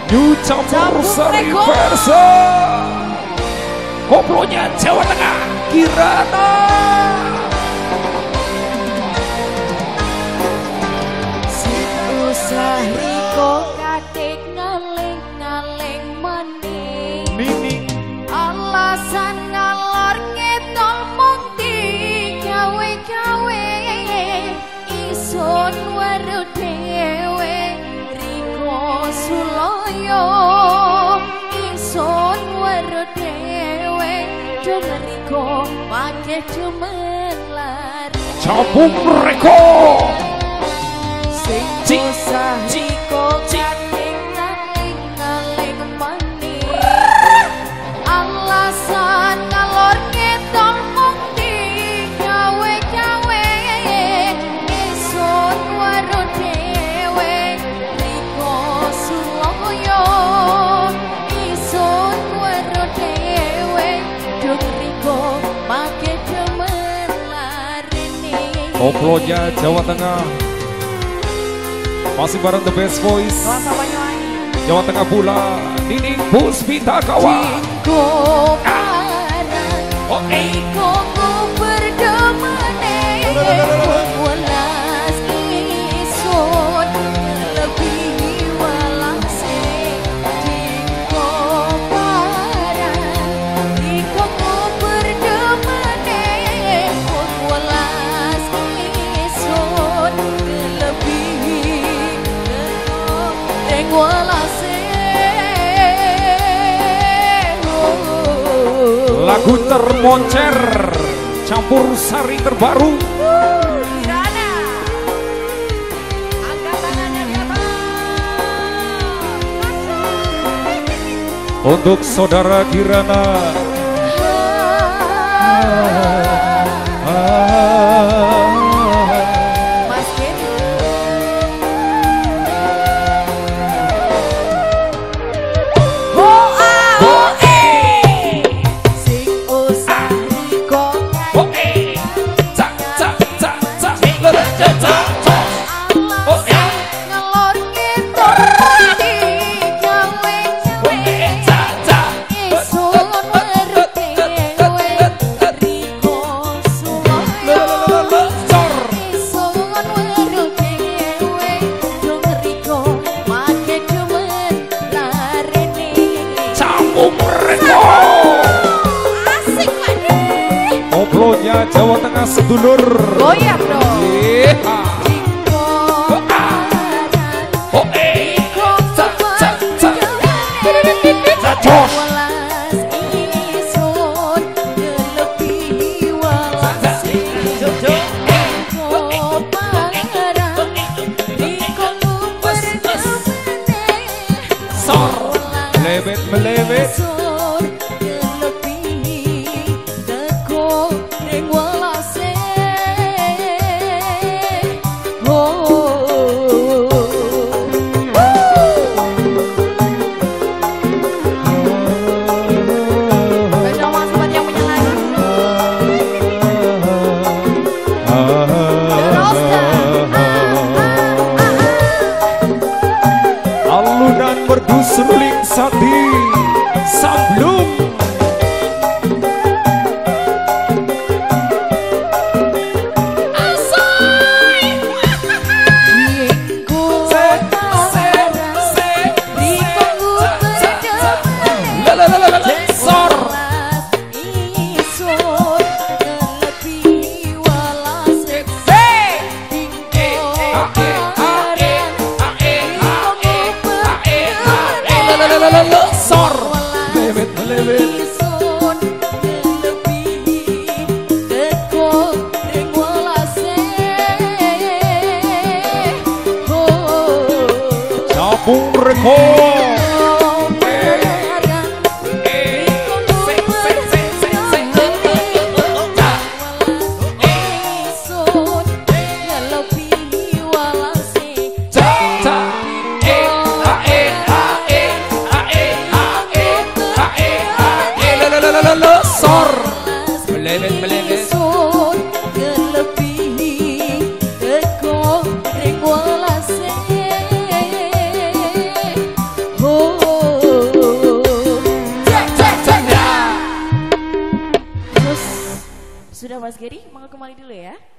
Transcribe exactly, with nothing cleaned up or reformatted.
New Campur Sari Versa koplonya Jawa Tengah Kirana. Sari kok katik ngaling-ngaling maning Nining alasan ngalor ngedol mung digawe-gawe isun weru dhewe riko suloyo isun weru dhewe demen riko pake demen lari Cabung Reko sing sari kok kating ngaling-ngaling maning alasan ngalor ngedol mung digawe-gawe isun weru dhewe riko suloyo isun weru dhewe dung riko pake demen larini koplonya Jawa Tengah masih bareng The Best Voice Jawa Tengah pula Nining Puspita kawan. Riko parang Oh eh Riko berdemene welas isun lebih walase Riko parang Riko berdemene welas isun lebih reng walase lagu termoncer Campur Sari terbaru Kirana angkat tangannya di atas untuk saudara Kirana. Mas Kiri oh ah oh eh sing usari kok Oh eh cak cak cak cak lere cak cak cak. Oh eh ngalor ngedor digawe-gawe cak cak isun weru dhewe riko suloyo sor isun weru dhewe dung riko make demen larini Cabung Reko asik lagi koplonya Jawa Tengah sedulur. goyang dong Yeha. riko parang Oh eh riko cak cak cak cak jos. welas isun lebih walas riko parang riko berdemene Sor melewet melewet isun lebih teko ning walase Spesial mas buat yang punya lagu alunan merdu seruling sati samblum Riko parang Riko berdemene sor isun lebih walas sor melewet melewet isun lebih teko ring walase Cabung Reko sor melewet melewet Teko ring walase Sudah Mas Geri, mau kembali dulu ya.